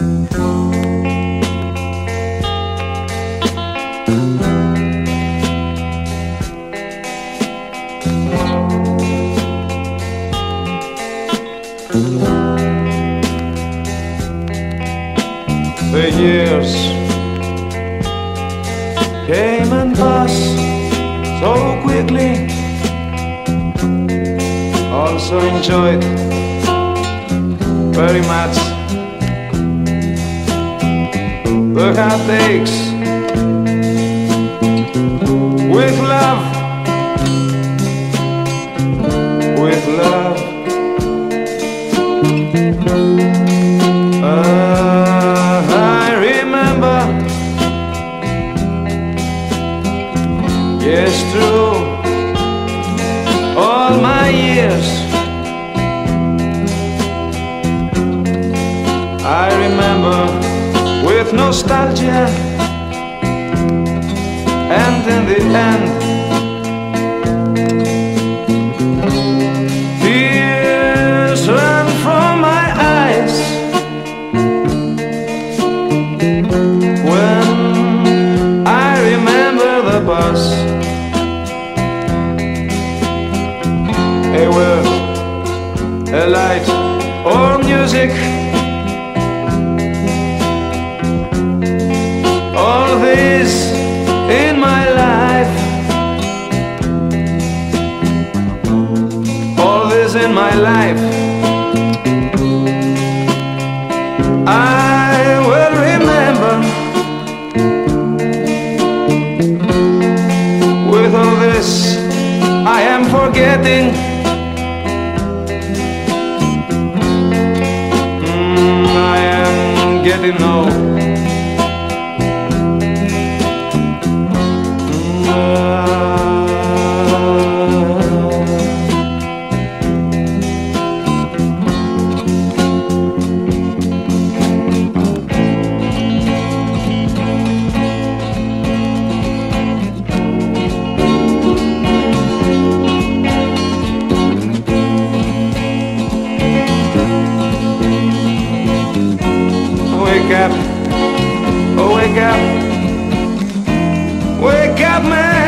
The years came and passed so quickly. Also enjoyed very much the heartaches with love, with love. I remember, yes, true, all my years. I remember with nostalgia, and in the end, tears ran from my eyes when I remember the past. A word, a light, or music, all this in my life, all this in my life, I will remember. With all this I am forgetting. I am getting old. Wake up, oh wake up, wake up, man.